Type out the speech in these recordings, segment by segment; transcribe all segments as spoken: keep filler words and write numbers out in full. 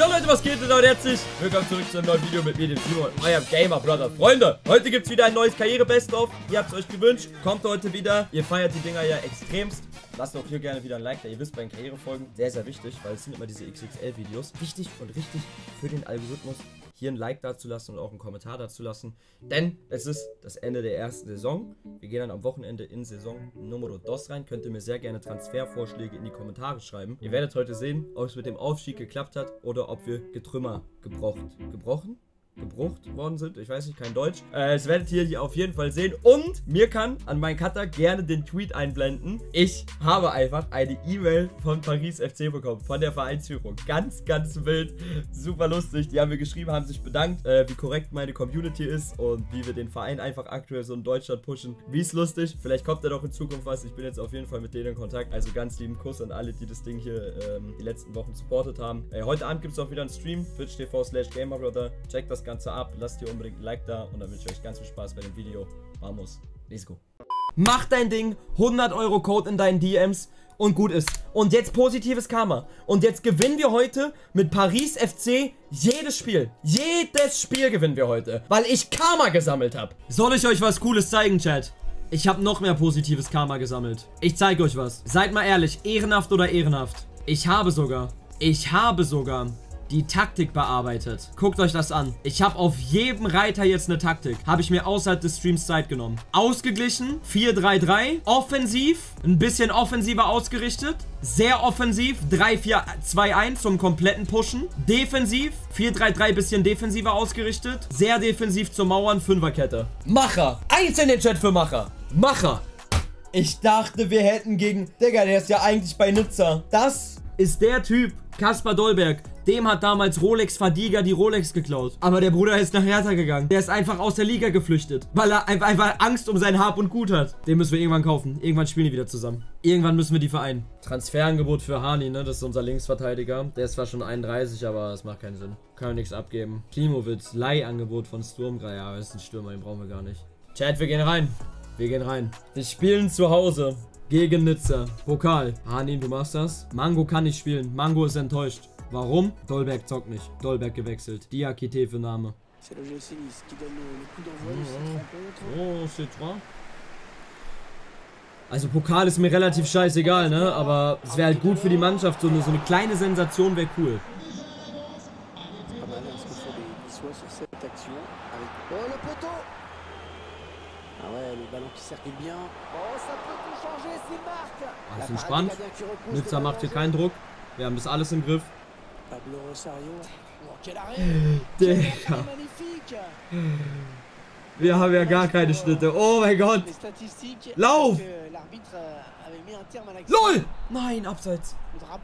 Jo Leute, was geht denn heute? Herzlich willkommen zurück zu einem neuen Video mit mir, dem Timo und eurem Gamer Brother. Freunde, heute gibt es wieder ein neues Karriere-Best-of. Ihr habt es euch gewünscht, kommt heute wieder. Ihr feiert die Dinger ja extremst. Lasst auch hier gerne wieder ein Like da. Ihr wisst, bei den Karrierefolgen sehr, sehr wichtig, weil es sind immer diese X X L-Videos. Wichtig und richtig für den Algorithmus, hier ein Like da zu lassen und auch einen Kommentar da zu lassen. Denn es ist das Ende der ersten Saison. Wir gehen dann am Wochenende in Saison Numero dos rein. Könnt ihr mir sehr gerne Transfervorschläge in die Kommentare schreiben. Ihr werdet heute sehen, ob es mit dem Aufstieg geklappt hat oder ob wir Getrümmer gebrochen. Gebrochen? gebrucht worden sind. Ich weiß nicht, kein Deutsch. Äh, das werdet ihr hier auf jeden Fall sehen. Und mir kann an meinen Cutter gerne den Tweet einblenden. Ich habe einfach eine E-Mail von Paris F C bekommen, von der Vereinsführung. Ganz, ganz wild. Super lustig. Die haben mir geschrieben, haben sich bedankt, äh, wie korrekt meine Community ist und wie wir den Verein einfach aktuell so in Deutschland pushen. Wie ist lustig. Vielleicht kommt da doch in Zukunft was. Ich bin jetzt auf jeden Fall mit denen in Kontakt. Also ganz lieben Kuss an alle, die das Ding hier ähm, die letzten Wochen supportet haben. Äh, heute Abend gibt es auch wieder einen Stream. Twitch Punkt T V slash Gamerbrother. Checkt das Ganze ab, lasst ihr unbedingt ein Like da und dann wünsche ich euch ganz viel Spaß bei dem Video. Vamos, let's go. Mach dein Ding, hundert Euro Code in deinen D Ms und gut ist. Und jetzt positives Karma. Und jetzt gewinnen wir heute mit Paris F C jedes Spiel. Jedes Spiel gewinnen wir heute, weil ich Karma gesammelt habe. Soll ich euch was Cooles zeigen, Chat? Ich habe noch mehr positives Karma gesammelt. Ich zeige euch was. Seid mal ehrlich, ehrenhaft oder ehrenhaft? Ich habe sogar, ich habe sogar die Taktik bearbeitet. Guckt euch das an. Ich habe auf jedem Reiter jetzt eine Taktik. Habe ich mir außerhalb des Streams Zeit genommen. Ausgeglichen, vier drei drei. Offensiv, ein bisschen offensiver ausgerichtet. Sehr offensiv, drei vier zwei eins zum kompletten Pushen. Defensiv, vier drei drei, bisschen defensiver ausgerichtet. Sehr defensiv zur Mauern, Fünferkette. Macher. Eins in den Chat für Macher. Macher. Ich dachte, wir hätten gegen... Digga, der ist ja eigentlich bei Nizza. Das ist der Typ, Kaspar Dolberg. Dem hat damals Rolex Fadiga die Rolex geklaut. Aber der Bruder ist nach Hertha gegangen. Der ist einfach aus der Liga geflüchtet. Weil er einfach Angst um sein Hab und Gut hat. Den müssen wir irgendwann kaufen. Irgendwann spielen die wieder zusammen. Irgendwann müssen wir die vereinen. Transferangebot für Hani, ne? Das ist unser Linksverteidiger. Der ist zwar schon einunddreißig, aber es macht keinen Sinn. Kann wir nichts abgeben. Klimowitz, Leihangebot von Sturmgreier. Ja, das ist ein Stürmer, den brauchen wir gar nicht. Chat, wir gehen rein. Wir gehen rein. Wir spielen zu Hause. Gegen Nizza. Pokal. Hani, du machst das. Mango kann nicht spielen. Mango ist enttäuscht. Warum? Dolberg zockt nicht. Dolberg gewechselt. Diakite für Name. Oh, c'est toi. Also Pokal ist mir relativ scheißegal, ne? Aber es wäre halt gut für die Mannschaft. So eine, so eine kleine Sensation wäre cool. Alles entspannt. Nizza macht hier keinen Druck. Wir haben das alles im Griff. Digga. Wir haben ja gar keine Schnitte. Oh mein Gott. Lauf! LOL! Nein, abseits.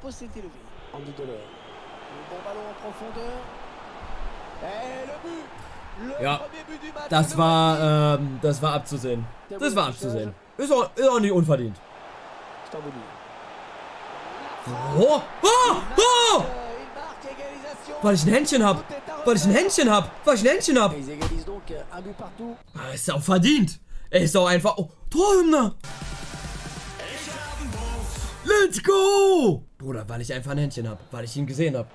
Ja, das war, ähm, das war abzusehen. Das war abzusehen. Ist auch, ist auch nicht unverdient. Oh, oh, oh! Weil ich ein Händchen hab. Weil ich ein Händchen hab. Weil ich ein Händchen hab. Ah, ist auch verdient. Er ist auch einfach... Oh, Torhymne. Let's go. Bruder, weil ich einfach ein Händchen hab. Weil ich ihn gesehen hab.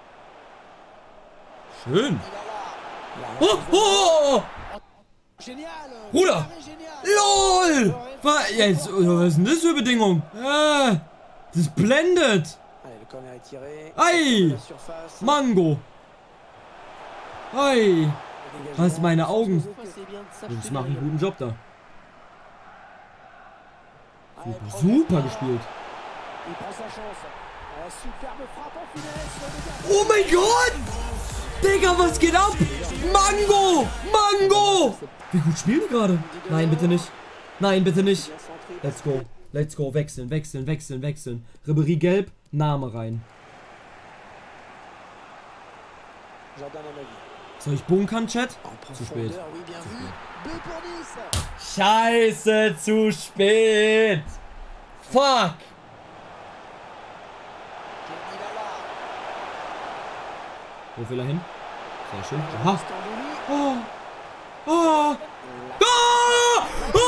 Schön. Oh, oh, oh, oh. Bruder. LOL. Was, jetzt, was ist denn das für Bedingung? Äh, das ist blendet. Ei! Mango! Ei! Was, meine Augen? Jungs machen einen guten Job da. Super, super gespielt. Oh mein Gott! Digga, was geht ab? Mango! Mango! Wie gut spielen die gerade? Nein, bitte nicht. Nein, bitte nicht. Let's go. Let's go. Wechseln, wechseln, wechseln, wechseln. Ribéry gelb, Name rein. Soll ich bunkern, Chat? Zu spät. Zu spät. Scheiße, zu spät. Fuck. Wo will er hin? Sehr schön. Aha. Oh. Oh. Oh. Oh.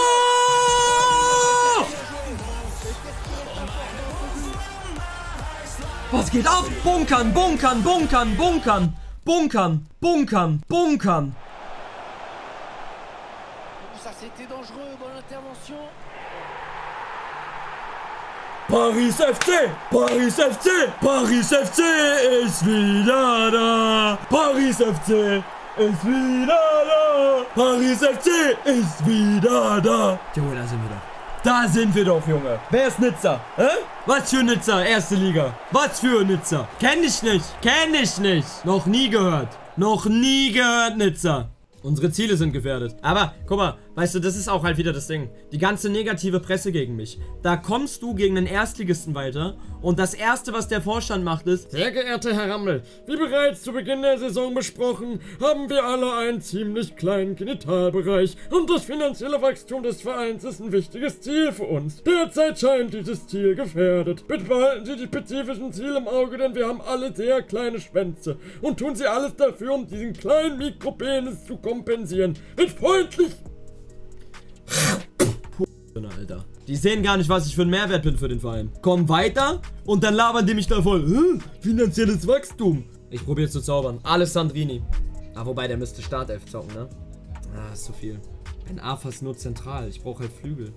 Was geht ab? Bunkern, bunkern, bunkern, bunkern, bunkern, bunkern, bunkern. Paris F C, Paris F C, Paris F C ist wieder da. Paris F C ist wieder da. Paris F C ist wieder da. Junge, da sind wir doch. Da sind wir doch, Junge. Wer ist Nizza? Hä? Was für Nizza? Erste Liga. Was für Nizza? Kenn ich nicht. Kenn ich nicht. Noch nie gehört. Noch nie gehört, Nizza. Unsere Ziele sind gefährdet. Aber, guck mal, weißt du, das ist auch halt wieder das Ding. Die ganze negative Presse gegen mich. Da kommst du gegen den Erstligisten weiter und das Erste, was der Vorstand macht, ist: Sehr geehrter Herr Rammel, wie bereits zu Beginn der Saison besprochen, haben wir alle einen ziemlich kleinen Genitalbereich und das finanzielle Wachstum des Vereins ist ein wichtiges Ziel für uns. Derzeit scheint dieses Ziel gefährdet. Bitte behalten Sie die spezifischen Ziele im Auge, denn wir haben alle sehr kleine Schwänze und tun Sie alles dafür, um diesen kleinen Mikropenis zu kompensieren. Mit freundlich... Alter. Die sehen gar nicht, was ich für ein Mehrwert bin für den Verein. Komm weiter und dann labern die mich da voll. Hm, finanzielles Wachstum. Ich probiere zu zaubern. Alessandrini. Ah, wobei, der müsste Startelf zocken, ne? Ah, ist zu viel. Ein A fast nur zentral. Ich brauche halt Flügel.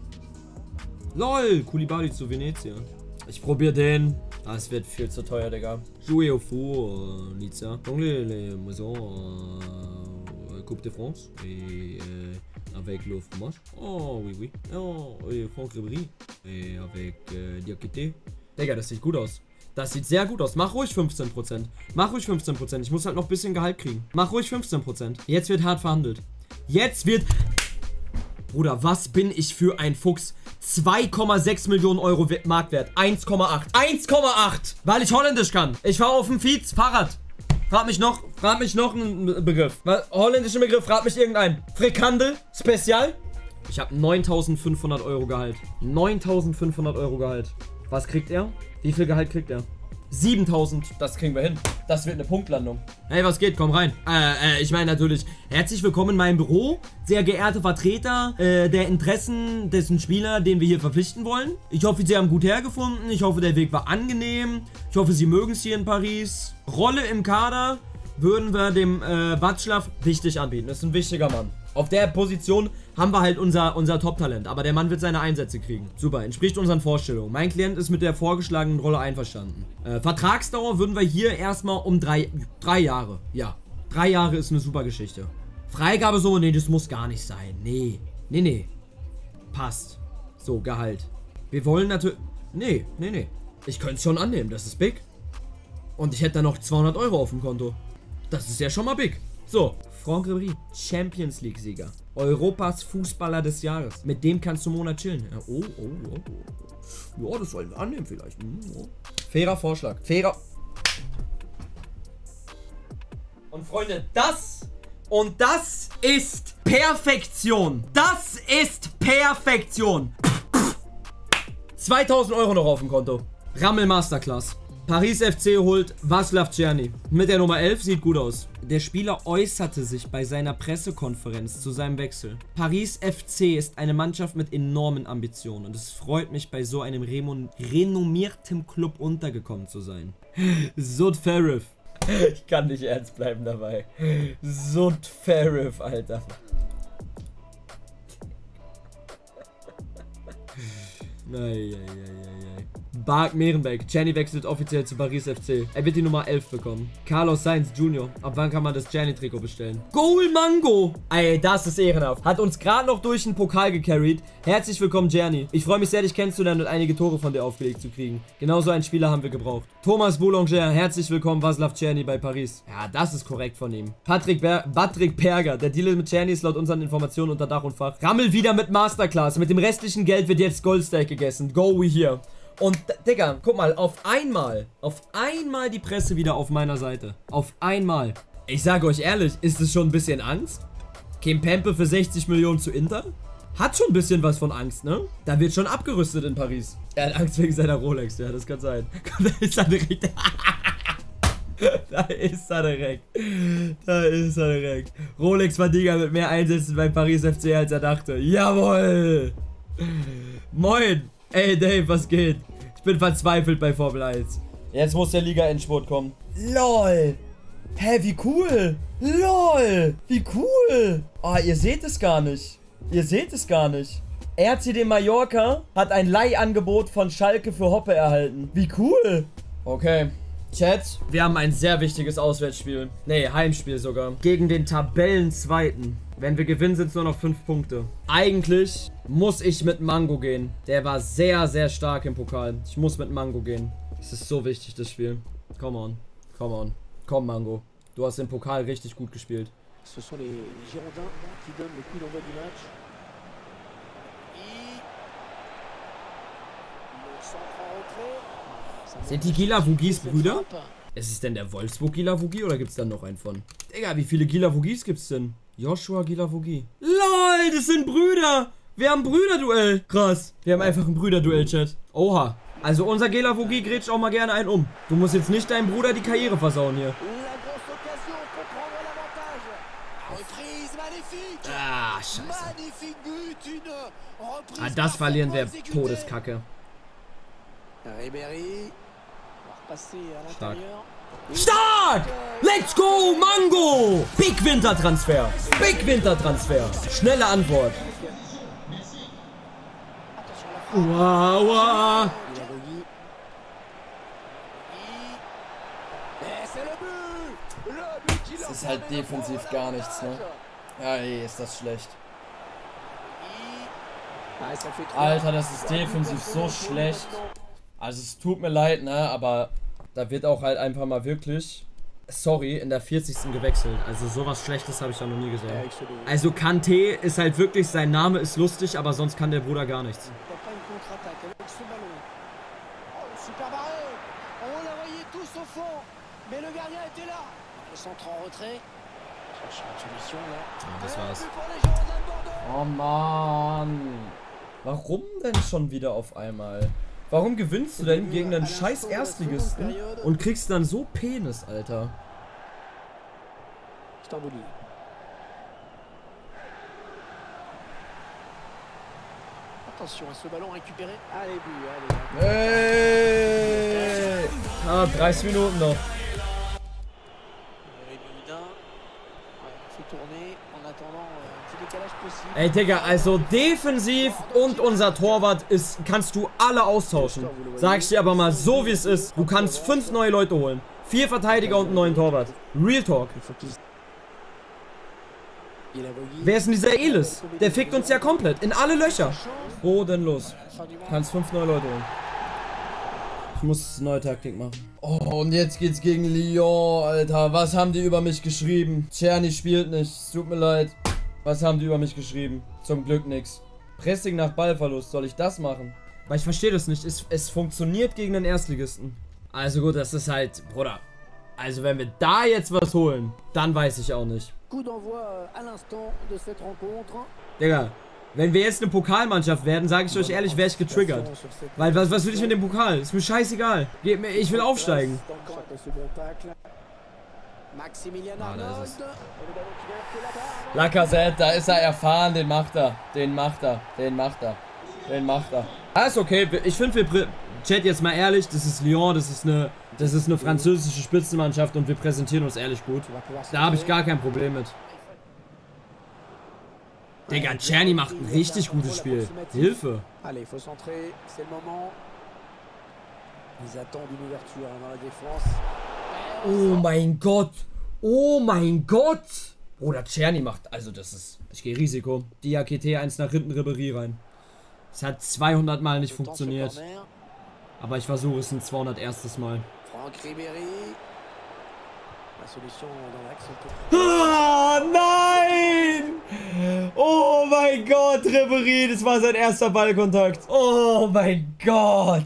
LOL, Koulibaly zu Venezia. Ich probiere den. Ah, es wird viel zu teuer, Digga. Jouer au four, Nizza. Anglais, les maisons, Coupe de France. Et, euh, avec le fromage. Oh, oui, oui. Oh, et Franck Ribéry. Et avec euh, Diakité. Digga, das sieht gut aus. Das sieht sehr gut aus. Mach ruhig fünfzehn Prozent. Mach ruhig fünfzehn Prozent. Ich muss halt noch ein bisschen Gehalt kriegen. Mach ruhig fünfzehn Prozent. Jetzt wird hart verhandelt. Jetzt wird... Bruder, was bin ich für ein Fuchs? zwei Komma sechs Millionen Euro Marktwert. eins Komma acht. eins Komma acht! Weil ich Holländisch kann. Ich fahre auf dem Fietz Fahrrad. Frag mich noch, frag mich noch einen Begriff. Was? Holländischen Begriff, frag mich irgendeinen. Frikandel, Spezial. Ich habe neuntausendfünfhundert Euro Gehalt. neuntausendfünfhundert Euro Gehalt. Was kriegt er? Wie viel Gehalt kriegt er? siebentausend. Das kriegen wir hin. Das wird eine Punktlandung. Hey, was geht? Komm rein. Äh, äh, ich meine natürlich, herzlich willkommen in meinem Büro. Sehr geehrte Vertreter äh, der Interessen dessen Spieler, den wir hier verpflichten wollen. Ich hoffe, Sie haben gut hergefunden. Ich hoffe, der Weg war angenehm. Ich hoffe, Sie mögen es hier in Paris. Rolle im Kader würden wir dem äh, Václav wichtig anbieten. Das ist ein wichtiger Mann. Auf der Position haben wir halt unser, unser Top-Talent, aber der Mann wird seine Einsätze kriegen. Super, entspricht unseren Vorstellungen. Mein Klient ist mit der vorgeschlagenen Rolle einverstanden. Äh, Vertragsdauer würden wir hier erstmal um drei, drei Jahre. Ja, drei Jahre ist eine super Geschichte. Freigabesumme, nee, das muss gar nicht sein. Nee, nee, nee. Passt. So, Gehalt. Wir wollen natürlich... Nee, nee, nee. Ich könnte es schon annehmen, das ist big. Und ich hätte da noch zweihundert Euro auf dem Konto. Das ist ja schon mal big. So, Franck Ribéry, Champions League Sieger. Europas Fußballer des Jahres. Mit dem kannst du einen Monat chillen. Ja, oh, oh, oh. Ja, das sollen wir annehmen vielleicht. Hm, oh. Fairer Vorschlag. Fairer... Und Freunde, das... Und das ist Perfektion. Das ist Perfektion. zweitausend Euro noch auf dem Konto. Rammel Masterclass. Paris F C holt Václav Černý. Mit der Nummer elf sieht gut aus. Der Spieler äußerte sich bei seiner Pressekonferenz zu seinem Wechsel. Paris F C ist eine Mannschaft mit enormen Ambitionen und es freut mich, bei so einem renommierten Club untergekommen zu sein. Sud-Ferif. Ich kann nicht ernst bleiben dabei. Sud-Ferif, Alter. Eieieiei. Bark Merenbeck. Černý wechselt offiziell zu Paris F C. Er wird die Nummer elf bekommen. Carlos Sainz Junior Ab wann kann man das Černý-Trikot bestellen? Goal Mango. Ey, das ist ehrenhaft. Hat uns gerade noch durch den Pokal gecarried. Herzlich willkommen, Černý. Ich freue mich sehr, dich kennenzulernen und einige Tore von dir aufgelegt zu kriegen. Genauso einen Spieler haben wir gebraucht. Thomas Boulanger. Herzlich willkommen, Václav Černý bei Paris. Ja, das ist korrekt von ihm. Patrick, Ber Patrick Perger. Der Deal mit Černý ist laut unseren Informationen unter Dach und Fach. Rammel wieder mit Masterclass. Mit dem restlichen Geld wird jetzt Goldsteak gegessen. Go we here. Und, Digga, guck mal, auf einmal, auf einmal die Presse wieder auf meiner Seite. Auf einmal. Ich sage euch ehrlich, ist es schon ein bisschen Angst? Kim Pempe für sechzig Millionen zu Inter? Hat schon ein bisschen was von Angst, ne? Da wird schon abgerüstet in Paris. Er hat Angst wegen seiner Rolex, ja, das kann sein. Da ist er direkt. Da ist er direkt. Da ist er direkt. Rolex war Digga mit mehr Einsätzen bei Paris F C, als er dachte. Jawohl! Moin! Ey Dave, was geht? Ich bin verzweifelt bei Formel eins. Jetzt muss der Liga-Endspurt kommen. LOL. Hä, wie cool. LOL. Wie cool. Oh, ihr seht es gar nicht. Ihr seht es gar nicht. R C D Mallorca hat ein Leihangebot von Schalke für Hoppe erhalten. Wie cool. Okay. Chat, wir haben ein sehr wichtiges Auswärtsspiel. Nee, Heimspiel sogar. Gegen den Tabellenzweiten. Wenn wir gewinnen, sind es nur noch fünf Punkte. Eigentlich muss ich mit Mango gehen. Der war sehr, sehr stark im Pokal. Ich muss mit Mango gehen. Es ist so wichtig, das Spiel. Come on. Come on. Komm, Mango. Du hast im Pokal richtig gut gespielt. Ce sont les Girondins qui donnent le coup d'envoi du match. Sind die Gilavugis Brüder? Ist es denn der Wolfsburg Gilavugi oder gibt es dann noch einen von? Digga, wie viele Gilavugis gibt es denn? Joshua Gilavugi. LOL, das sind Brüder. Wir haben Brüderduell. Krass. Wir haben einfach ein Brüderduell, Chat. Oha. Also unser Gilavugi grätscht auch mal gerne einen um. Du musst jetzt nicht deinem Bruder die Karriere versauen hier. Ah, scheiße. Ah, das verlieren wir Todeskacke. Stark. Stark! Let's go, Mango! Big Wintertransfer. Big Wintertransfer. Schnelle Antwort. Wow, wow. Das ist halt defensiv gar nichts, ne? Ja, ey, ist das schlecht. Alter, das ist defensiv so schlecht. Also es tut mir leid, ne, aber da wird auch halt einfach mal wirklich, sorry, in der vierzigsten gewechselt. Also sowas Schlechtes habe ich da noch nie gesehen. Also Kanté ist halt wirklich, sein Name ist lustig, aber sonst kann der Bruder gar nichts. Ja, das war's. Oh Mann. Warum denn schon wieder auf einmal? Warum gewinnst du denn gegen einen scheiß Erstligisten und kriegst dann so Penis, Alter? Hey! Ah, dreißig Minuten noch. Ey, Digga, also defensiv und unser Torwart ist, kannst du alle austauschen. Sag ich dir aber mal so, wie es ist. Du kannst fünf neue Leute holen. Vier Verteidiger und einen neuen Torwart. Real Talk. Wer ist denn dieser Elis? Der fickt uns ja komplett. In alle Löcher. Bodenlos. Kannst fünf neue Leute holen. Ich muss eine neue Taktik machen. Oh, und jetzt geht's gegen Lyon, Alter. Was haben die über mich geschrieben? Czerny spielt nicht. Es tut mir leid. Was haben die über mich geschrieben? Zum Glück nix. Pressing nach Ballverlust. Soll ich das machen? Weil ich verstehe das nicht. Es, es funktioniert gegen den Erstligisten. Also gut, das ist halt... Bruder. Also wenn wir da jetzt was holen, dann weiß ich auch nicht. Digga, wenn wir jetzt eine Pokalmannschaft werden, sage ich euch ehrlich, wäre ich getriggert. Weil was, was will ich mit dem Pokal? Ist mir scheißegal. Geht mir, ich will aufsteigen. Ah, da ist es. Lacazette, da ist er erfahren, den macht er. Den macht er. Den macht er. Den macht er. Ah, ist okay. Ich finde, wir... Chat, jetzt mal ehrlich, das ist Lyon, das ist eine... Das ist eine französische Spitzenmannschaft und wir präsentieren uns ehrlich gut. Da habe ich gar kein Problem mit. Digga, Czerny macht ein richtig gutes Spiel. Hilfe. Oh mein Gott. Oh mein Gott. Bruder, Czerny macht... Also das ist... Ich gehe Risiko. Diakite eins nach hinten, Ribéry rein. Es hat zweihundert Mal nicht funktioniert. Aber ich versuche es ein zweihunderterstes Mal. Ah, nein! Oh mein Gott, Ribéry, das war sein erster Ballkontakt. Oh mein Gott!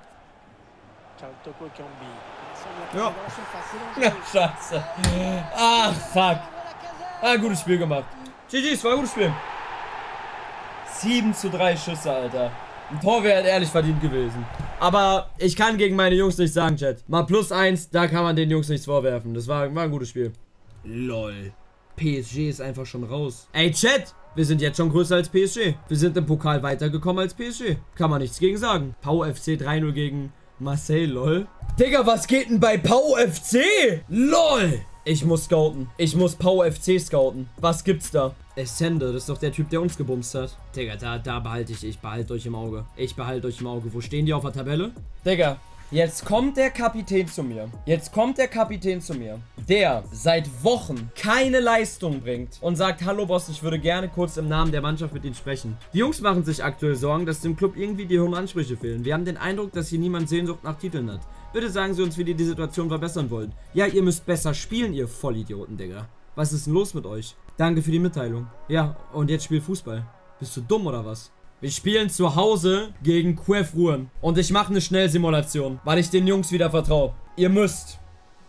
Ja. Ja, scheiße. Ach, fuck. Ah, gutes Spiel gemacht. G G, es war ein gutes Spiel. sieben zu drei Schüsse, Alter. Ein Tor wäre halt ehrlich verdient gewesen. Aber ich kann gegen meine Jungs nicht sagen, Chat. Mal plus eins, da kann man den Jungs nichts vorwerfen. Das war, war ein gutes Spiel. Lol. P S G ist einfach schon raus. Ey, Chat! Wir sind jetzt schon größer als P S G. Wir sind im Pokal weitergekommen als P S G. Kann man nichts gegen sagen. Pau F C drei null gegen Marseille, lol. Digga, was geht denn bei Pau F C? LOL. Ich muss scouten. Ich muss Pau F C scouten. Was gibt's da? Essende, das ist doch der Typ, der uns gebumst hat. Digga, da, da behalte ich. Ich behalte euch im Auge. Ich behalte euch im Auge. Wo stehen die auf der Tabelle? Digga, jetzt kommt der Kapitän zu mir. Jetzt kommt der Kapitän zu mir, der seit Wochen keine Leistung bringt und sagt, hallo Boss, ich würde gerne kurz im Namen der Mannschaft mit Ihnen sprechen. Die Jungs machen sich aktuell Sorgen, dass dem Club irgendwie die hohen Ansprüche fehlen. Wir haben den Eindruck, dass hier niemand Sehnsucht nach Titeln hat. Bitte sagen Sie uns, wie die die Situation verbessern wollen. Ja, ihr müsst besser spielen, ihr Vollidioten, Digga. Was ist denn los mit euch? Danke für die Mitteilung. Ja, und jetzt spiel Fußball. Bist du dumm oder was? Wir spielen zu Hause gegen Kiew Ruhren. Und ich mache eine Schnellsimulation, weil ich den Jungs wieder vertraue. Ihr müsst.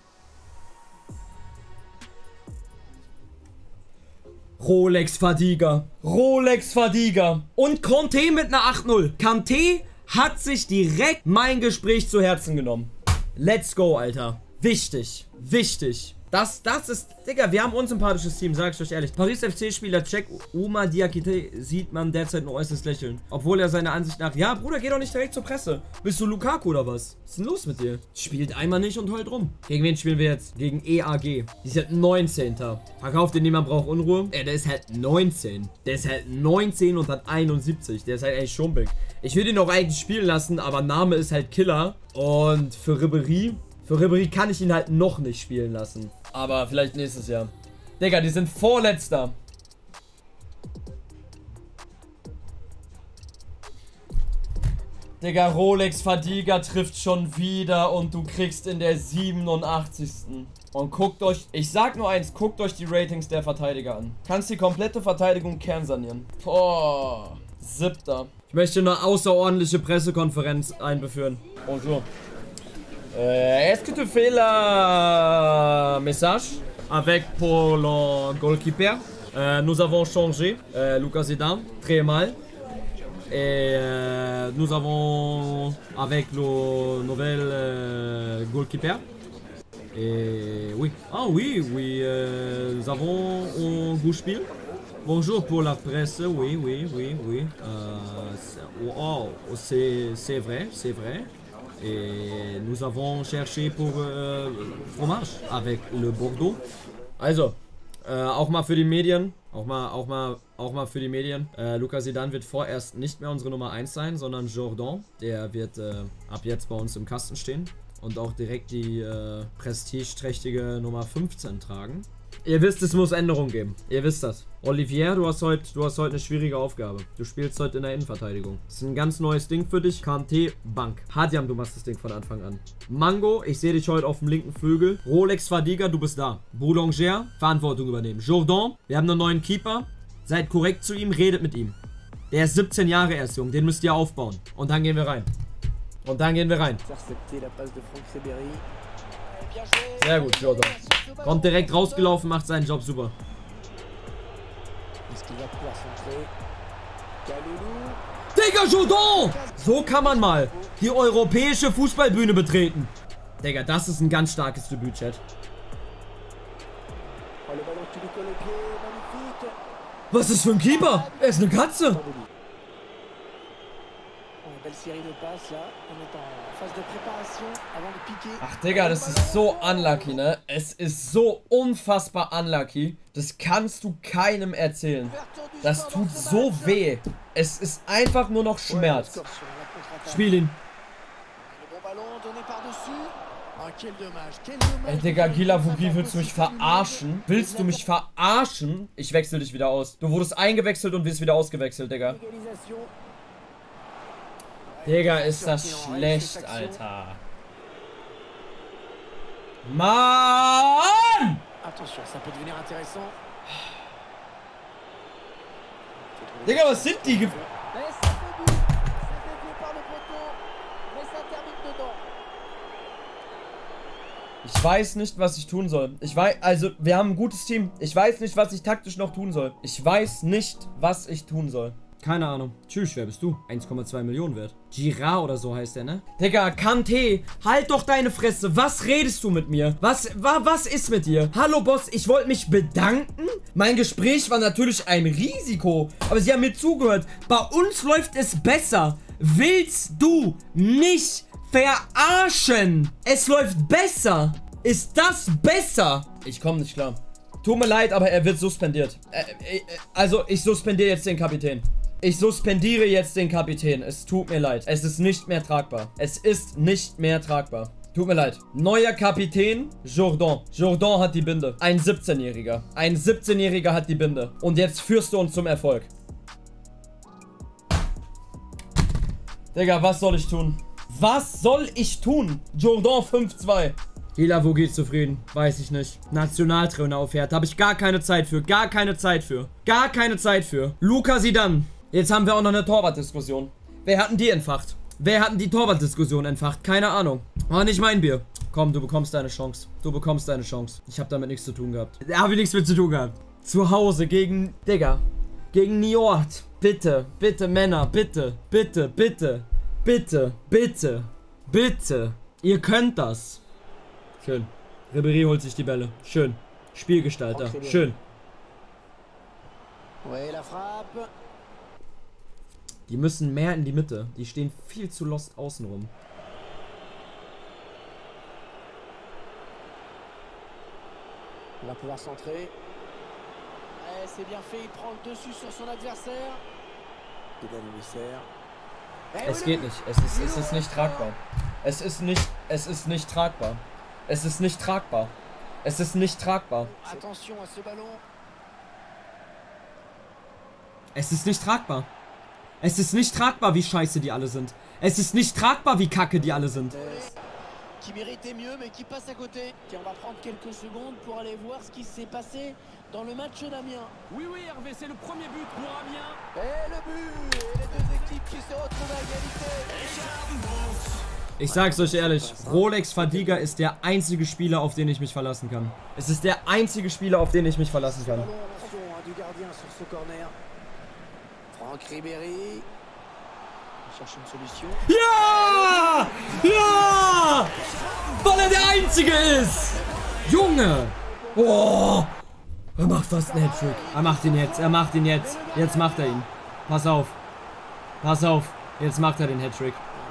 Rolex Fadiga. Rolex Fadiga. Und Conte mit einer acht null. Conte hat sich direkt mein Gespräch zu Herzen genommen. Let's go, Alter. Wichtig. Wichtig. Das, das ist, Digga, wir haben ein unsympathisches Team, sag ich euch ehrlich. Paris F C-Spieler Cech Oumar Diakité sieht man derzeit nur äußerst lächeln. Obwohl er seiner Ansicht nach, ja, Bruder, geh doch nicht direkt zur Presse. Bist du Lukaku oder was? Was ist denn los mit dir? Spielt einmal nicht und heult rum. Gegen wen spielen wir jetzt? Gegen E A G. Die ist halt neunzehnter Verkauft den, niemand braucht Unruhe. Ey, der ist halt neunzehn. Der ist halt neunzehn und hat einundsiebzig. Der ist halt echt schumpig. Ich will ihn auch eigentlich spielen lassen, aber Name ist halt Killer. Und für Ribéry... Für Ribéry kann ich ihn halt noch nicht spielen lassen. Aber vielleicht nächstes Jahr. Digga, die sind vorletzter. Digga, Rolex Fadiga trifft schon wieder und du kriegst in der siebenundachtzigsten Und guckt euch, ich sag nur eins, guckt euch die Ratings der Verteidiger an. Kannst die komplette Verteidigung kernsanieren. Boah, siebter. Ich möchte eine außerordentliche Pressekonferenz einbeführen. Bonjour. Euh, Est-ce que tu fais la message avec pour le goalkeeper? Euh, nous avons changé euh, Lucas Zidane très mal et euh, nous avons avec le nouvel euh, goalkeeper et oui ah oui oui euh, nous avons un beau spiel. Bonjour pour la presse, oui oui oui oui euh, oh, c'est c'est vrai c'est vrai. Et nous avons cherché pour äh, Fromage avec le Bordeaux. Also, äh, auch mal für die Medien, auch mal, auch mal, auch mal für die Medien. Äh, Lucas Zidane wird vorerst nicht mehr unsere Nummer eins sein, sondern Jordan. Der wird äh, ab jetzt bei uns im Kasten stehen und auch direkt die äh, prestigeträchtige Nummer fünfzehn tragen. Ihr wisst, es muss Änderungen geben. Ihr wisst das. Olivier, du hast heute, du hast heute eine schwierige Aufgabe. Du spielst heute in der Innenverteidigung. Das ist ein ganz neues Ding für dich. Kante, Bank. Hadiam, du machst das Ding von Anfang an. Mango, ich sehe dich heute auf dem linken Flügel. Rolex Fadiga, du bist da. Boulanger, Verantwortung übernehmen. Jordan, wir haben einen neuen Keeper. Seid korrekt zu ihm, redet mit ihm. Der ist siebzehn Jahre erst, Jung. Den müsst ihr aufbauen. Und dann gehen wir rein. Und dann gehen wir rein. Sehr gut, Jordan. Kommt direkt rausgelaufen, macht seinen Job super. Digga, Jordan! So kann man mal die europäische Fußballbühne betreten. Digga, das ist ein ganz starkes Debüt, Chat. Was ist für ein Keeper? Er ist eine Katze. Ach, Digga, das ist so unlucky, ne? Es ist so unfassbar unlucky. Das kannst du keinem erzählen. Das tut so weh. Es ist einfach nur noch Schmerz. Spiel ihn. Ey, Digga, Guilavogui, willst du mich verarschen? Willst du mich verarschen? Ich wechsle dich wieder aus. Du wurdest eingewechselt und wirst wieder ausgewechselt, Digga. Digga, ist das schlecht, Alter. Mann! Digga, was sind die? Ge ich weiß nicht, was ich tun soll. Ich weiß, also, wir haben ein gutes Team. Ich weiß nicht, was ich taktisch noch tun soll. Ich weiß nicht, was ich tun soll. Keine Ahnung. Tschüss, wer bist du? eins Komma zwei Millionen wert. Girard oder so heißt der, ne? Digga, Kante, halt doch deine Fresse. Was redest du mit mir? Was, wa, was ist mit dir? Hallo, Boss, ich wollte mich bedanken. Mein Gespräch war natürlich ein Risiko, aber sie haben mir zugehört. Bei uns läuft es besser. Willst du nicht verarschen? Es läuft besser. Ist das besser? Ich komme nicht klar. Tut mir leid, aber er wird suspendiert. Äh, äh, also, ich suspendiere jetzt den Kapitän. Ich suspendiere jetzt den Kapitän. Es tut mir leid. Es ist nicht mehr tragbar. Es ist nicht mehr tragbar. Tut mir leid. Neuer Kapitän, Jourdan. Jourdan hat die Binde. Ein siebzehnjähriger. Ein siebzehnjähriger hat die Binde. Und jetzt führst du uns zum Erfolg. Digga, was soll ich tun? Was soll ich tun? Jourdan fünf zwei. Hilavo geht zufrieden. Weiß ich nicht. Nationaltrainer aufhört. Habe ich gar keine Zeit für. Gar keine Zeit für. Gar keine Zeit für. Luca Zidane. Jetzt haben wir auch noch eine Torwartdiskussion. Wer hat denn die entfacht? Wer hat denn die Torwartdiskussion entfacht? Keine Ahnung. Aber nicht mein Bier. Komm, du bekommst deine Chance. Du bekommst deine Chance. Ich habe damit nichts zu tun gehabt. Da habe ich nichts mit zu tun gehabt. Zu Hause gegen... Digga. Gegen Niort. Bitte. Bitte, Männer. Bitte. Bitte. Bitte. Bitte. Bitte. Bitte. Ihr könnt das. Schön. Ribéry holt sich die Bälle. Schön. Spielgestalter. Schön. Die müssen mehr in die Mitte. Die stehen viel zu lost außenrum. Il va pouvoir centrer. C'est bien fait, il prend le dessus sur son adversaire. Es geht nicht. Es ist, es ist nicht tragbar. Es ist nicht, es ist nicht tragbar. Es ist nicht tragbar. Es ist nicht tragbar. Es ist nicht tragbar. Es ist nicht tragbar, wie scheiße die alle sind. Es ist nicht tragbar, wie kacke die alle sind. Qui méritait mieux mais qui passe à côté. Tiens, on va prendre quelques secondes pour aller voir ce qui s'est passé dans le match d'Amiens. Oui oui Hervé, c'est le premier but pour Amiens. Et le but, et les deux équipes qui se retrouvent à égalité. Ich sag's euch ehrlich, Rolex Fadiga ist der einzige Spieler, auf den ich mich verlassen kann. Es ist der einzige Spieler, auf den ich mich verlassen kann. Franck Ribéry. Ja! Ja! Weil er der Einzige ist! Junge! Oh! Er macht fast einen Hattrick. Er macht ihn jetzt. Er macht ihn jetzt. Jetzt macht er ihn. Pass auf. Pass auf. Jetzt macht er den Hattrick.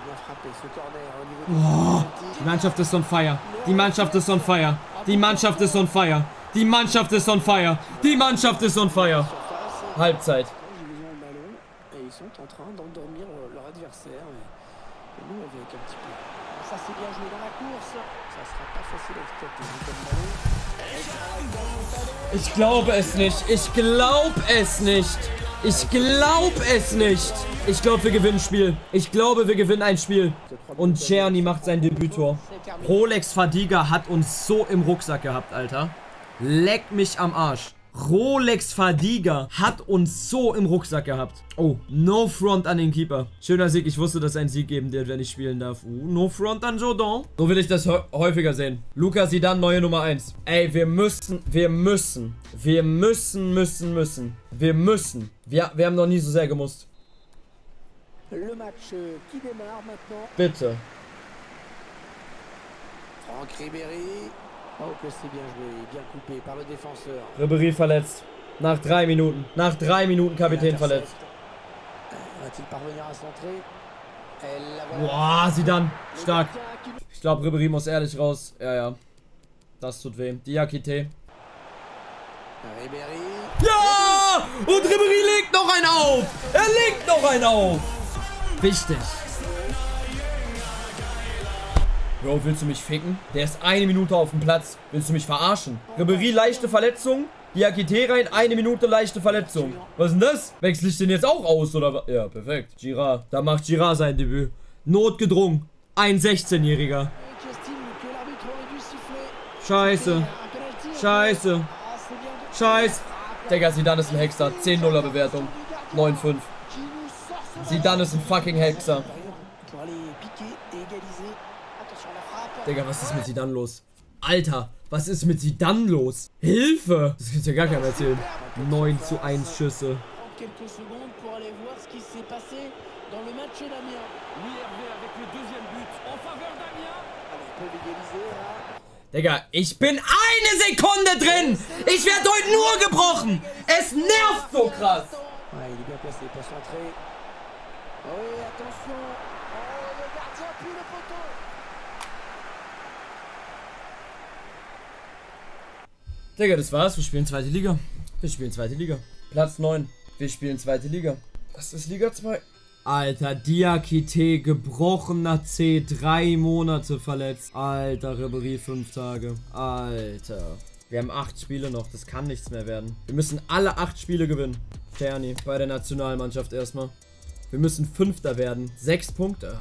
Oh, die Mannschaft ist on fire. Die Mannschaft ist on fire. Die Mannschaft ist on fire. Die Mannschaft ist on fire. Die Mannschaft ist on fire. Halbzeit. Ich glaube es nicht. Ich glaube es nicht. Ich glaube es nicht. Ich glaube, wir gewinnen ein Spiel. Ich glaube, wir gewinnen ein Spiel. Und Czerny macht sein Debüttor. Rolex Fadiga hat uns so im Rucksack gehabt, Alter. Leck mich am Arsch. Rolex Fadiga hat uns so im Rucksack gehabt. Oh, no front an den Keeper. Schöner Sieg. Ich wusste, dass es einen Sieg geben wird, wenn ich spielen darf. Uh, no front an Jourdan. So will ich das häufiger sehen. Luca Zidane, neue Nummer eins. Ey, wir müssen, wir müssen, wir müssen, müssen, müssen. Wir müssen. Wir, wir haben noch nie so sehr gemusst. Bitte. Franck Ribéry. Oh, que c'est bien joué, bien coupé par le défenseur. Ribéry verletzt. Nach drei Minuten. Nach drei Minuten Kapitän verletzt. Boah, Zidane. Stark. Ich glaube, Ribéry muss ehrlich raus. Ja, ja. Das tut weh. Diakité. Ja! Und Ribéry legt noch einen auf. Er legt noch einen auf. Wichtig. Bro, willst du mich ficken? Der ist eine Minute auf dem Platz. Willst du mich verarschen? Ribéry, leichte Verletzung. Diakité rein, eine Minute leichte Verletzung. Was ist denn das? Wechsel ich den jetzt auch aus, oder was? Ja, perfekt. Girard. Da macht Girard sein Debüt. Notgedrungen. Ein sechzehnjähriger. Scheiße. Scheiße. Scheiße. Digga, Zidane ist ein Hexer. zehn nuller Bewertung. neun fünf. Zidane ist ein fucking Hexer. Digga, was ist mit Zidane los? Alter, was ist mit Zidane los? Hilfe! Das kannst du ja gar keiner erzählen. neun zu eins Schüsse. Digga, ich bin eine Sekunde drin! Ich werde heute nur gebrochen! Es nervt so krass! Digga, das war's. Wir spielen zweite Liga. Wir spielen zweite Liga. Platz neun. Wir spielen zweite Liga. Das ist Liga zwei. Alter, Diakite gebrochener C, drei Monate verletzt. Alter, Ribéry fünf Tage. Alter. Wir haben acht Spiele noch, das kann nichts mehr werden. Wir müssen alle acht Spiele gewinnen. Terni, bei der Nationalmannschaft erstmal. Wir müssen Fünfter werden. Sechs Punkte.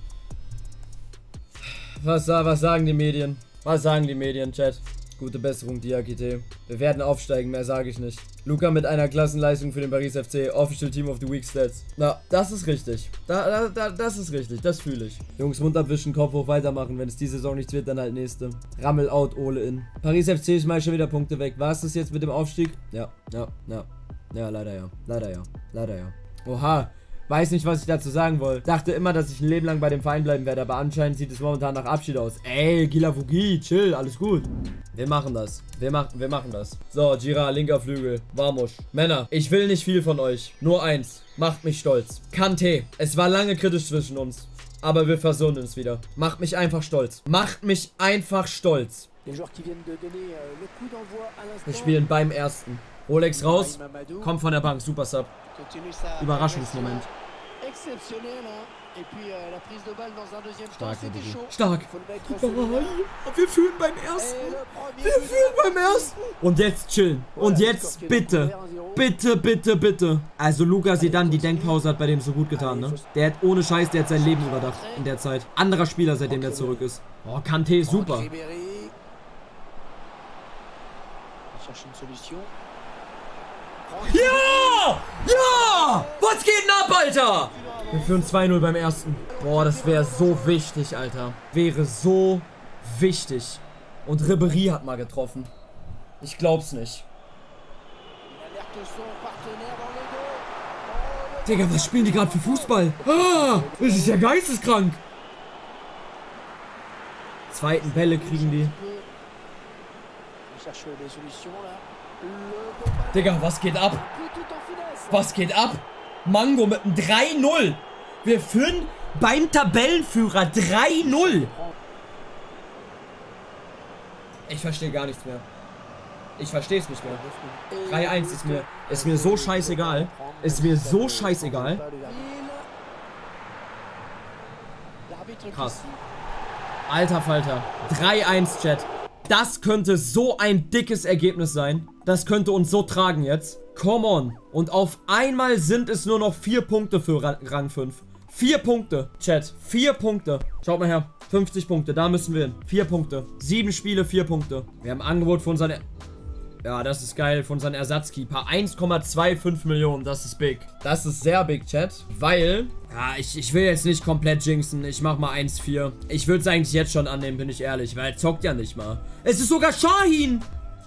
Was, was sagen die Medien? Was sagen die Medien, Chat? Gute Besserung, Diakite. Wir werden aufsteigen, mehr sage ich nicht. Luca mit einer Klassenleistung für den Paris F C. Official Team of the Week Stats. Na, das ist richtig. Da, da, da, das ist richtig. Das fühle ich. Jungs, Mund abwischen, Kopf hoch, weitermachen. Wenn es die Saison nichts wird, dann halt nächste. Rammel out, Ole in. Paris F C ist mal schon wieder Punkte weg. War es das jetzt mit dem Aufstieg? Ja, ja, ja. Ja, leider ja. Leider ja. Leider ja. Oha. Weiß nicht, was ich dazu sagen wollte. Dachte immer, dass ich ein Leben lang bei dem Verein bleiben werde, aber anscheinend sieht es momentan nach Abschied aus. Ey, Gilavugi, chill, alles gut. Wir machen das. Wir, mach, wir machen das. So, Gira, linker Flügel. Warmusch. Männer, ich will nicht viel von euch. Nur eins. Macht mich stolz. Kanté. Es war lange kritisch zwischen uns. Aber wir versohnen uns wieder. Macht mich einfach stolz. Macht mich einfach stolz. Wir spielen beim ersten. Rolex raus. Kommt von der Bank. Super Sub. Überraschungsmoment. Stark, Stark. Oh, wir fühlen beim ersten. Wir fühlen beim ersten. Und jetzt chillen. Und jetzt bitte. Bitte, bitte, bitte. Also Luca Sedan, die Denkpause hat bei dem so gut getan, ne? Der hat ohne Scheiß, der hat sein Leben überdacht in der Zeit. Anderer Spieler, seitdem der zurück ist. Oh, Kanté, super. Ja! Ja! Was geht denn ab, Alter? Wir führen zwei null beim ersten. Boah, das wäre so wichtig, Alter. Wäre so wichtig. Und Ribéry hat mal getroffen. Ich glaub's nicht. Digga, was spielen die gerade für Fußball? Ah, das ist ja geisteskrank. Zweiten Bälle kriegen die. Digga, was geht ab? Was geht ab? Mango mit einem drei null. Wir führen beim Tabellenführer drei null. Ich verstehe gar nichts mehr. Ich verstehe es nicht mehr. drei eins ist mir, ist mir so scheißegal. Ist mir so scheißegal. Krass. Alter Falter. drei eins, Chat. Das könnte so ein dickes Ergebnis sein. Das könnte uns so tragen jetzt. Come on. Und auf einmal sind es nur noch vier Punkte für Rang fünf. Vier Punkte, Chat. Vier Punkte. Schaut mal her. fünfzig Punkte. Da müssen wir hin. Vier Punkte. Sieben Spiele, vier Punkte. Wir haben ein Angebot von unseren... Ja, das ist geil. Von unseren Ersatzkeeper. eins Komma fünfundzwanzig Millionen. Das ist big. Das ist sehr big, Chat. Weil... Ja, ich, ich will jetzt nicht komplett jinxen. Ich mach mal eins vier. Ich würde es eigentlich jetzt schon annehmen, bin ich ehrlich. Weil er zockt ja nicht mal. Es ist sogar Shahin.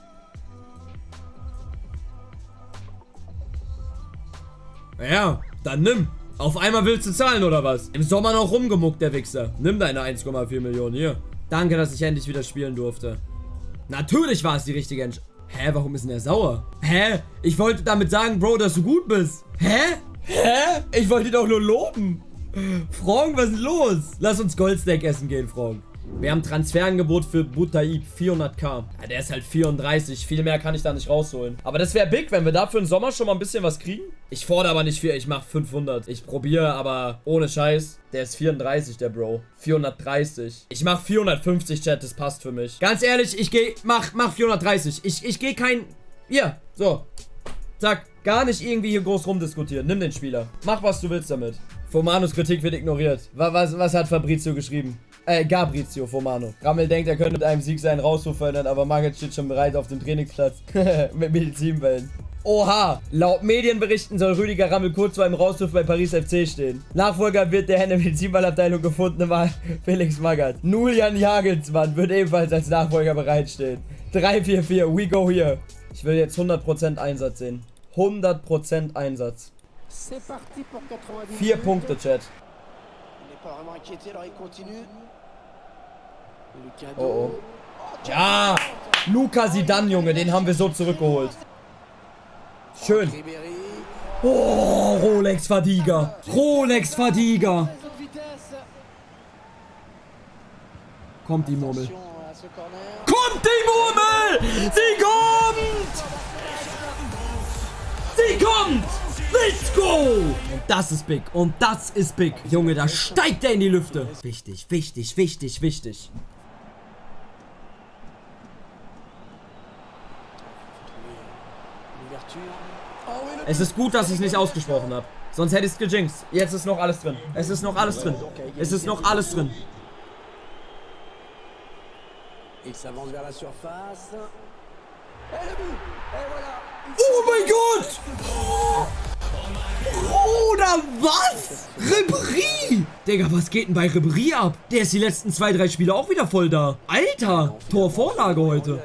Ja, dann nimm. Auf einmal willst du zahlen, oder was? Im Sommer noch rumgemuckt, der Wichser. Nimm deine eins Komma vier Millionen hier. Danke, dass ich endlich wieder spielen durfte. Natürlich war es die richtige Entscheidung. Hä, warum ist denn er sauer? Hä? Ich wollte damit sagen, Bro, dass du gut bist. Hä? Hä? Ich wollte dich doch nur loben. Frank, was ist los? Lass uns Goldstack essen gehen, Frank. Wir haben Transferangebot für Boutaib, vierhunderttausend. Ja, der ist halt vierunddreißig. Viel mehr kann ich da nicht rausholen. Aber das wäre big, wenn wir dafür im Sommer schon mal ein bisschen was kriegen. Ich fordere aber nicht viel. Ich mache fünfhundert. Ich probiere, aber ohne Scheiß. Der ist vierunddreißig, der Bro. vierhundertdreißig. Ich mache vierhundertfünfzig, Chat. Das passt für mich. Ganz ehrlich, ich gehe, mach, mach vierhundertdreißig. Ich, ich gehe kein... Hier, so. Zack. Gar nicht irgendwie hier groß rumdiskutieren. Nimm den Spieler. Mach, was du willst damit. Fomanos Kritik wird ignoriert. Was, was, was hat Fabrizio geschrieben? Äh, Gabrizio Fomano. Rammel denkt, er könnte mit einem Sieg seinen Rauswurf verändern, aber Marget steht schon bereit auf dem Trainingsplatz. Mit Medizinwellen. Oha! Laut Medienberichten soll Rüdiger Rammel kurz vor einem Rauswurf bei Paris F C stehen. Nachfolger wird der in der Medizinballabteilung gefundene war Felix Magath. Nulian Jagelsmann wird ebenfalls als Nachfolger bereitstehen. drei vier vier, we go here. Ich will jetzt hundert Prozent Einsatz sehen. hundert Prozent Einsatz. Vier Punkte, Chat. Oh oh. Ja! Luca Sedan, Junge, den haben wir so zurückgeholt. Schön. Oh, Rolex Fadiga. Rolex Fadiga. Kommt die Murmel. Kommt die Murmel! Sie kommt! Und das ist big. Und das ist big. Junge, da steigt er in die Lüfte. Wichtig, wichtig, wichtig, wichtig. Es ist gut, dass ich es nicht ausgesprochen habe. Sonst hätte ich es gejinxt. Jetzt ist noch alles drin. Es ist noch alles drin. Es ist noch alles drin. Oh mein Gott! Bruder, was? Ribéry! Digga, was geht denn bei Ribéry ab? Der ist die letzten zwei, drei Spiele auch wieder voll da. Alter, Torvorlage heute.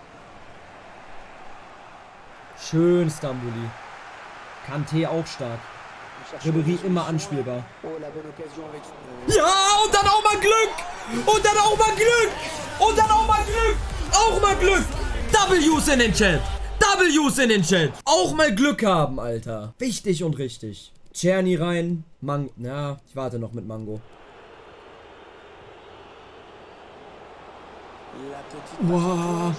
Schön, Stambouli. Kanté auch stark. Ribéry immer anspielbar. Ja, und dann auch mal Glück! Und dann auch mal Glück! Und dann auch mal Glück! Auch mal Glück! W's in den Chat! W's in den Chat! Auch mal Glück haben, Alter. Wichtig und richtig. Czerny rein. Mango. Ja, ich warte noch mit Mango. Wow.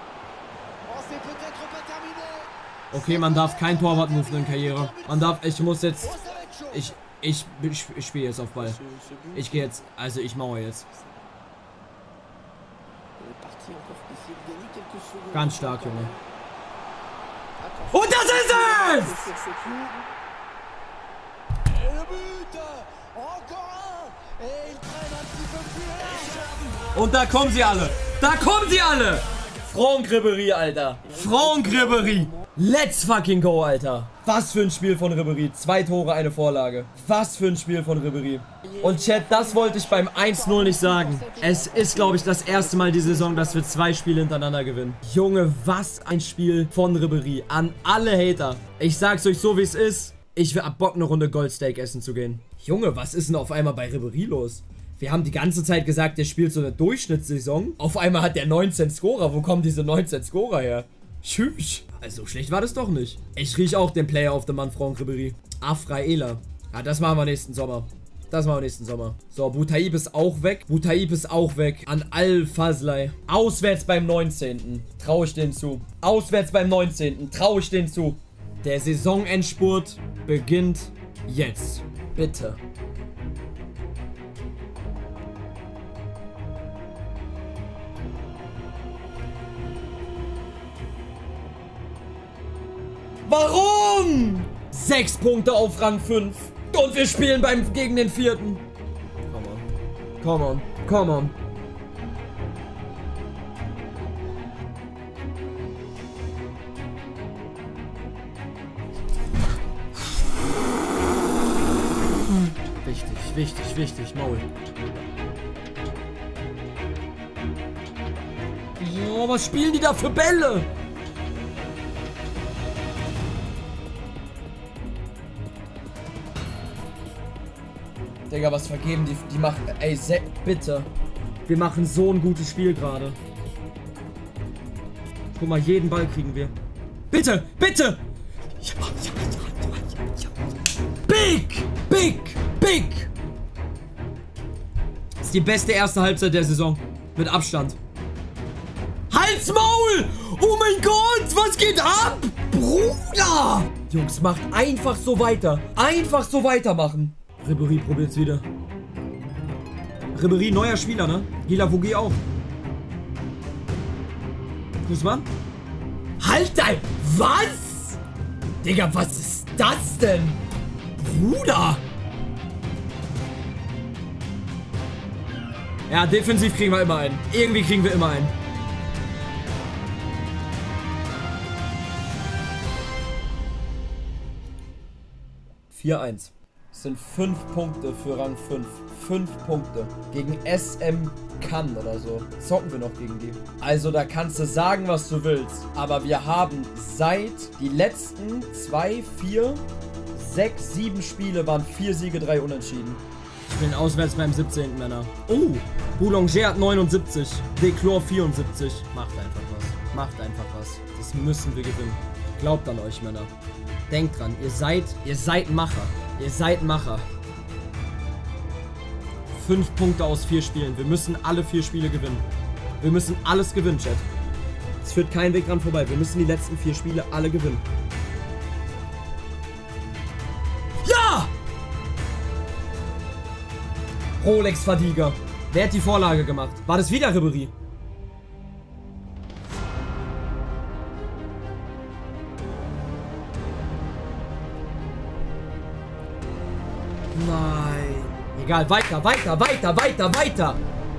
Okay, man darf kein Torwart moven in Karriere. Man darf, ich muss jetzt, ich, ich, ich, ich spiele jetzt auf Ball. Ich gehe jetzt, also ich mauere jetzt. Ganz stark, Junge. Und das ist es! Und da kommen sie alle. Da kommen sie alle. Franck Ribéry, Alter. Franck Ribéry. Let's fucking go, Alter. Was für ein Spiel von Ribéry. Zwei Tore, eine Vorlage. Was für ein Spiel von Ribéry. Und Chat, das wollte ich beim eins null nicht sagen. Es ist, glaube ich, das erste Mal die Saison, dass wir zwei Spiele hintereinander gewinnen. Junge, was ein Spiel von Ribéry. An alle Hater. Ich sag's euch so, wie es ist. Ich hab Bock, eine Runde Goldsteak essen zu gehen. Junge, was ist denn auf einmal bei Ribéry los? Wir haben die ganze Zeit gesagt, der spielt so eine Durchschnittssaison. Auf einmal hat der neunzehn Scorer. Wo kommen diese neunzehn Scorer her? Tschüss. Also schlecht war das doch nicht. Ich rieche auch den Player of the Month, Franck Ribéry. Afraela. Ja, das machen wir nächsten Sommer. Das machen wir nächsten Sommer. So, Boutaib ist auch weg. Boutaib ist auch weg. An Al-Fazlai. Auswärts beim neunzehnten Traue ich denen zu. Auswärts beim neunzehnten Traue ich denen zu. Der Saisonendspurt beginnt jetzt. Bitte. Warum? Sechs Punkte auf Rang fünf. Und wir spielen beim gegen den vierten. Come on. Come on. Come on. Wichtig, wichtig, wichtig. Maul. Oh, was spielen die da für Bälle? Digga, was vergeben die? Die machen. Ey, bitte. Wir machen so ein gutes Spiel gerade. Guck mal, jeden Ball kriegen wir. Bitte, bitte! Big! Big! Big! Das ist die beste erste Halbzeit der Saison. Mit Abstand. Halt's Maul! Oh mein Gott! Was geht ab? Bruder! Jungs, macht einfach so weiter. Einfach so weitermachen. Ribéry probiert's wieder. Ribéry, neuer Spieler, ne? Gila Vogie auch. Guzman? Halt dein... Was? Digga, was ist das denn? Bruder! Ja, defensiv kriegen wir immer einen. Irgendwie kriegen wir immer einen. vier eins. Das sind fünf Punkte für Rang fünf. fünf Punkte. Gegen S M Cannes oder so. Zocken wir noch gegen die. Also da kannst du sagen, was du willst. Aber wir haben seit die letzten zwei, vier, sechs, sieben Spiele waren vier Siege, drei Unentschieden. Ich bin auswärts beim siebzehnten Männer. Oh, Boulanger hat neunundsiebzig. Declore vierundsiebzig. Macht einfach was. Macht einfach was. Das müssen wir gewinnen. Glaubt an euch, Männer. Denkt dran, ihr seid, ihr seid Macher. Ihr seid Macher. Fünf Punkte aus vier Spielen. Wir müssen alle vier Spiele gewinnen. Wir müssen alles gewinnen, Chat. Es führt kein Weg dran vorbei. Wir müssen die letzten vier Spiele alle gewinnen. Ja! Rolex-Vertieger. Wer hat die Vorlage gemacht? War das wieder Ribéry? Nein. Egal, weiter, weiter, weiter, weiter, weiter.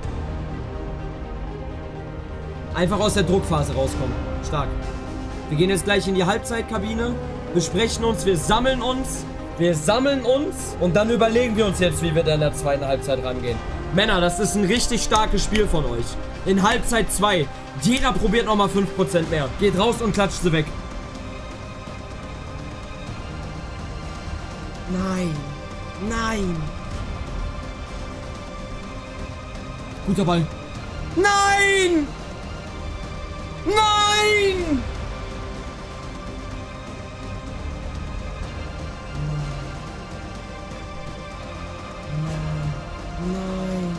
Einfach aus der Druckphase rauskommen. Stark. Wir gehen jetzt gleich in die Halbzeitkabine, besprechen uns, wir sammeln uns. Wir sammeln uns und dann überlegen wir uns jetzt, wie wir dann in der zweiten Halbzeit rangehen. Männer, das ist ein richtig starkes Spiel von euch. In Halbzeit zwei. Jeder probiert nochmal fünf Prozent mehr. Geht raus und klatscht sie weg. Nein. Nein. Guter Ball. Nein! Nein! Nein.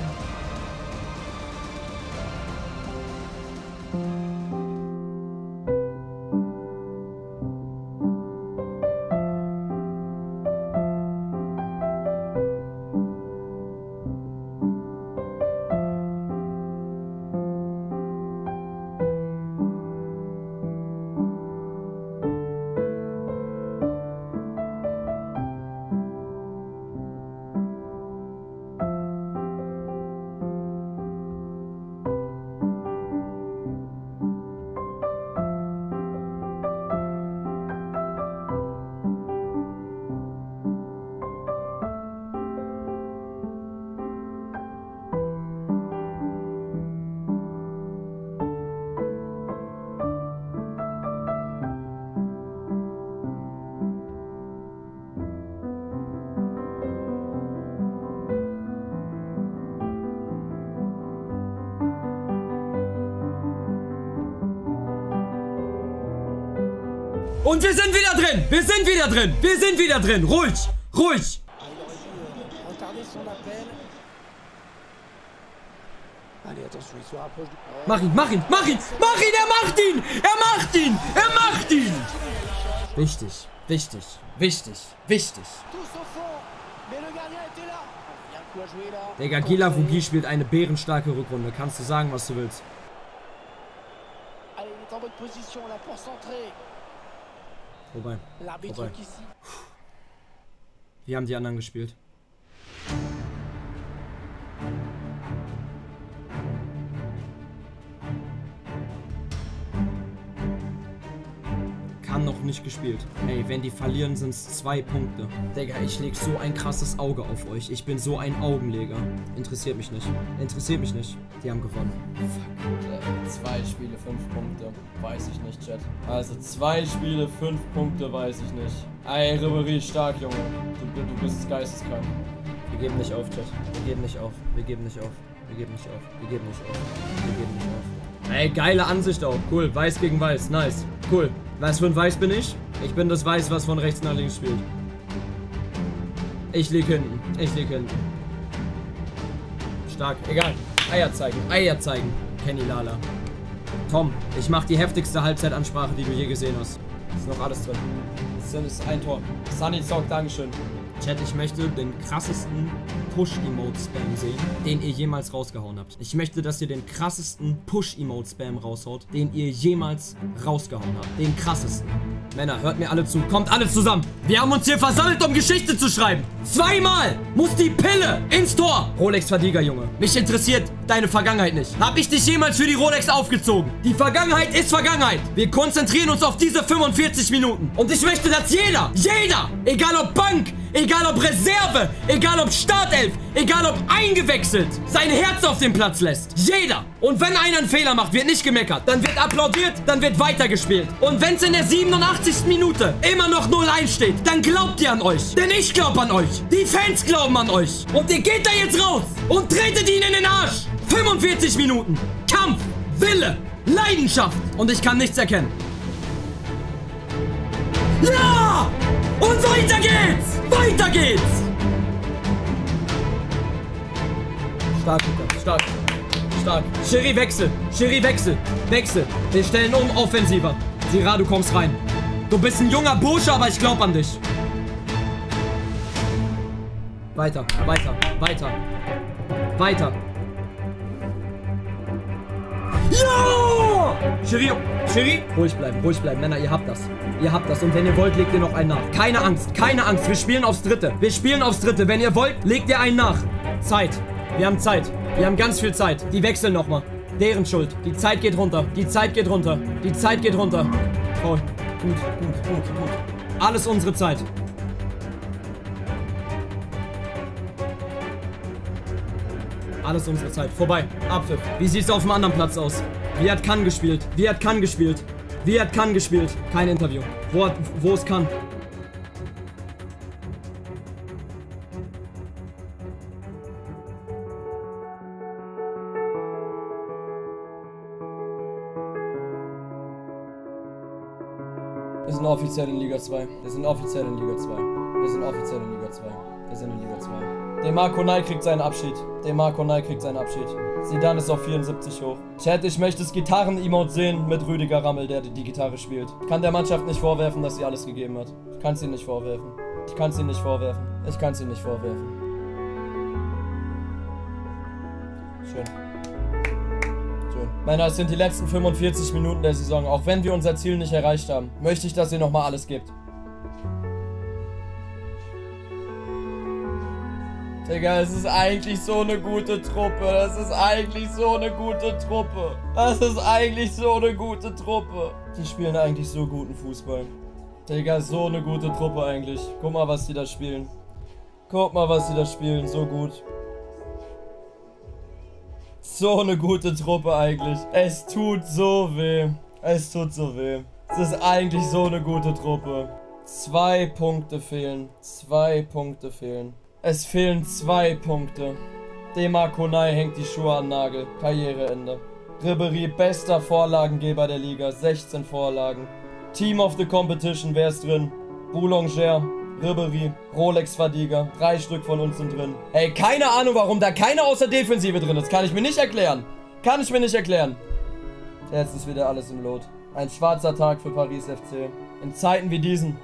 Und wir sind wieder drin. Wir sind wieder drin. Wir sind wieder drin. Ruhig. Ruhig. Mach ihn, mach ihn, mach ihn. Mach ihn, er macht ihn. Er macht ihn. Er macht ihn. Wichtig, wichtig, wichtig, wichtig. Digga, Guilavogui spielt eine bärenstarke Rückrunde. Kannst du sagen, was du willst. Vorbei. Vorbei. Wie haben die anderen gespielt? Kann noch nicht gespielt. Ey, wenn die verlieren, sind es zwei Punkte. Digga, ich leg so ein krasses Auge auf euch. Ich bin so ein Augenleger. Interessiert mich nicht. Interessiert mich nicht. Die haben gewonnen. Fuck. Äh, zwei Spiele, fünf Punkte. Weiß ich nicht, Chat. Also zwei Spiele, fünf Punkte, weiß ich nicht. Ey, Ribéry, stark, Junge. Du, du bist geisteskrank. Wir geben nicht auf, Chat. Wir geben nicht auf. Wir geben nicht auf. Wir geben nicht auf. Wir geben nicht auf. Wir geben nicht auf. Ey, geile Ansicht auch. Cool. Weiß gegen Weiß. Nice. Cool. Was für ein Weiß bin ich? Ich bin das Weiß, was von rechts nach links spielt. Ich lieg hinten. Ich lieg hinten. Stark. Egal. Eier zeigen. Eier zeigen. Kenny Lala. Tom, ich mach die heftigste Halbzeitansprache, die du je gesehen hast. Ist noch alles drin. Das ist ein Tor. Sunny Sock, Dankeschön. Chat, ich möchte den krassesten Push-Emote-Spam sehen, den ihr jemals rausgehauen habt. Ich möchte, dass ihr den krassesten Push-Emote-Spam raushaut, den ihr jemals rausgehauen habt. Den krassesten. Männer, hört mir alle zu. Kommt alle zusammen. Wir haben uns hier versammelt, um Geschichte zu schreiben. Zweimal muss die Pille ins Tor. Rolex-Vertieger, Junge. Mich interessiert deine Vergangenheit nicht. Hab ich dich jemals für die Rolex aufgezogen? Die Vergangenheit ist Vergangenheit. Wir konzentrieren uns auf diese fünfundvierzig Minuten. Und ich möchte, dass jeder, jeder, egal ob Bank, egal ob Reserve, egal ob Startelf, egal ob eingewechselt, sein Herz auf den Platz lässt. Jeder. Und wenn einer einen Fehler macht, wird nicht gemeckert. Dann wird applaudiert, dann wird weitergespielt. Und wenn es in der siebenundachtzigsten Minute immer noch null eins steht, dann glaubt ihr an euch. Denn ich glaube an euch. Die Fans glauben an euch. Und ihr geht da jetzt raus und tretet ihn in den Arsch. fünfundvierzig Minuten. Kampf, Wille, Leidenschaft. Und ich kann nichts erkennen. Ja! Und weiter geht's! Weiter geht's! Stark, stark, stark. Schiri, wechsel. Schiri, wechsel. Wechsel. Wir stellen um, offensiver. Sira, du kommst rein. Du bist ein junger Bursche, aber ich glaub an dich. Weiter, weiter, weiter. Weiter. Ja! Schiri, Schiri. Ruhig bleiben, ruhig bleiben. Männer, ihr habt das. Ihr habt das. Und wenn ihr wollt, legt ihr noch einen nach. Keine Angst, keine Angst. Wir spielen aufs Dritte. Wir spielen aufs Dritte. Wenn ihr wollt, legt ihr einen nach. Zeit. Wir haben Zeit. Wir haben ganz viel Zeit. Die wechseln nochmal. Deren Schuld. Die Zeit geht runter. Die Zeit geht runter. Die Zeit geht runter. Oh, gut, gut, gut, gut. Alles unsere Zeit. Alles unsere Zeit. Vorbei. Abpfiff. Wie sieht's auf dem anderen Platz aus? Wie hat Kann gespielt? Wie hat Kann gespielt? Wie hat Kann gespielt? Kein Interview. Wo, hat, wo ist Kann? Wir sind offiziell in Liga zwei. Wir sind offiziell in Liga zwei. Wir sind offiziell in Liga zwei. Wir sind in Liga zwei. Demarco Ney kriegt seinen Abschied. Demarco Ney kriegt seinen Abschied. Zidane ist auf vierundsiebzig hoch. Chat, ich möchte das Gitarren-Emote sehen mit Rüdiger Rammel, der die Gitarre spielt. Ich kann der Mannschaft nicht vorwerfen, dass sie alles gegeben hat. Ich kann es ihnen nicht vorwerfen. Ich kann es ihnen nicht vorwerfen. Ich kann es ihnen nicht vorwerfen. Schön. Schön. Männer, es sind die letzten fünfundvierzig Minuten der Saison. Auch wenn wir unser Ziel nicht erreicht haben, möchte ich, dass ihr nochmal alles gebt. Digga, es ist eigentlich so eine gute Truppe. Das ist eigentlich so eine gute Truppe. Das ist eigentlich so eine gute Truppe. Die spielen eigentlich so guten Fußball. Digga, so eine gute Truppe eigentlich. Guck mal, was die da spielen. Guck mal, was die da spielen. So gut. So eine gute Truppe eigentlich. Es tut so weh. Es tut so weh. Es ist eigentlich so eine gute Truppe. Zwei Punkte fehlen. Zwei Punkte fehlen. Es fehlen zwei Punkte. Demarco Ney hängt die Schuhe an den Nagel. Karriereende. Ribéry, bester Vorlagengeber der Liga. sechzehn Vorlagen. Team of the Competition, wer ist drin? Boulanger, Ribéry, Rolex Fadiga. Drei Stück von uns sind drin. Ey, keine Ahnung, warum da keiner aus der Defensive drin ist. Kann ich mir nicht erklären. Kann ich mir nicht erklären. Jetzt ist wieder alles im Lot. Ein schwarzer Tag für Paris F C. In Zeiten wie diesen.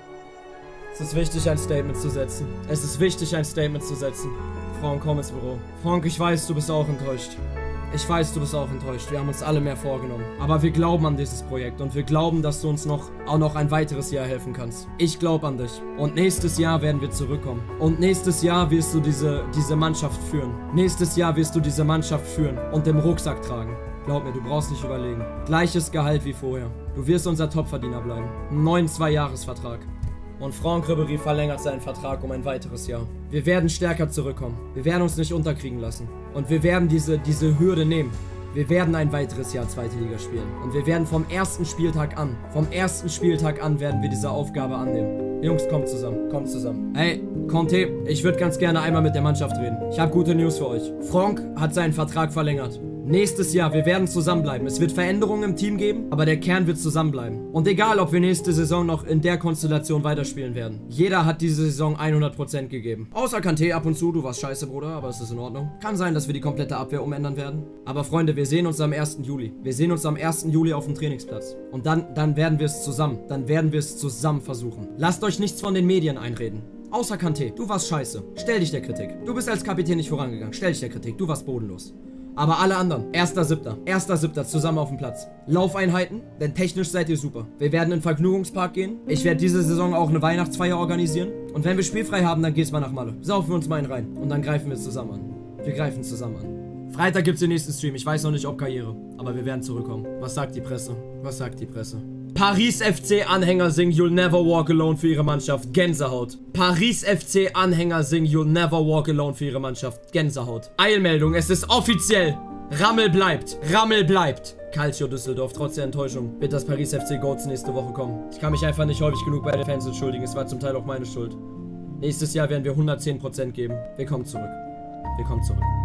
Es ist wichtig, ein Statement zu setzen. Es ist wichtig, ein Statement zu setzen. Franck, komm ins Büro. Franck, ich weiß, du bist auch enttäuscht. Ich weiß, du bist auch enttäuscht. Wir haben uns alle mehr vorgenommen. Aber wir glauben an dieses Projekt und wir glauben, dass du uns noch auch noch ein weiteres Jahr helfen kannst. Ich glaube an dich. Und nächstes Jahr werden wir zurückkommen. Und nächstes Jahr wirst du diese, diese Mannschaft führen. Nächstes Jahr wirst du diese Mannschaft führen und im Rucksack tragen. Glaub mir, du brauchst nicht überlegen. Gleiches Gehalt wie vorher. Du wirst unser Topverdiener bleiben. Einen neuen Zwei-Jahres-Vertrag. Und Franck Ribéry verlängert seinen Vertrag um ein weiteres Jahr. Wir werden stärker zurückkommen. Wir werden uns nicht unterkriegen lassen. Und wir werden diese, diese Hürde nehmen. Wir werden ein weiteres Jahr zweite Liga spielen. Und wir werden vom ersten Spieltag an, vom ersten Spieltag an werden wir diese Aufgabe annehmen. Jungs, kommt zusammen, kommt zusammen. Hey, Conte, ich würde ganz gerne einmal mit der Mannschaft reden. Ich habe gute News für euch. Franck hat seinen Vertrag verlängert. Nächstes Jahr, wir werden zusammenbleiben. Es wird Veränderungen im Team geben, aber der Kern wird zusammenbleiben. Und egal, ob wir nächste Saison noch in der Konstellation weiterspielen werden. Jeder hat diese Saison hundert Prozent gegeben. Außer Kanté ab und zu, du warst scheiße, Bruder, aber es ist in Ordnung. Kann sein, dass wir die komplette Abwehr umändern werden. Aber Freunde, wir sehen uns am ersten Juli. Wir sehen uns am ersten Juli auf dem Trainingsplatz. Und dann, dann werden wir es zusammen. Dann werden wir es zusammen versuchen. Lasst euch nichts von den Medien einreden. Außer Kanté, du warst scheiße. Stell dich der Kritik. Du bist als Kapitän nicht vorangegangen. Stell dich der Kritik. Du warst bodenlos. Aber alle anderen, erster siebter erster siebter zusammen auf dem Platz. Laufeinheiten, denn technisch seid ihr super. Wir werden in den Vergnügungspark gehen. Ich werde diese Saison auch eine Weihnachtsfeier organisieren. Und wenn wir spielfrei haben, dann geht's mal nach Malle. Saufen wir uns mal einen rein. Und dann greifen wir es zusammen an. Wir greifen zusammen an. Freitag gibt's den nächsten Stream. Ich weiß noch nicht, ob Karriere. Aber wir werden zurückkommen. Was sagt die Presse? Was sagt die Presse? Paris F C-Anhänger singen You'll Never Walk Alone für ihre Mannschaft. Gänsehaut. Paris F C-Anhänger singen You'll Never Walk Alone für ihre Mannschaft. Gänsehaut. Eilmeldung, es ist offiziell. Rammel bleibt. Rammel bleibt. Calcio Düsseldorf, trotz der Enttäuschung wird das Paris F C Goats nächste Woche kommen. Ich kann mich einfach nicht häufig genug bei den Fans entschuldigen. Es war zum Teil auch meine Schuld. Nächstes Jahr werden wir hundertzehn Prozent geben. Wir kommen zurück. Wir kommen zurück.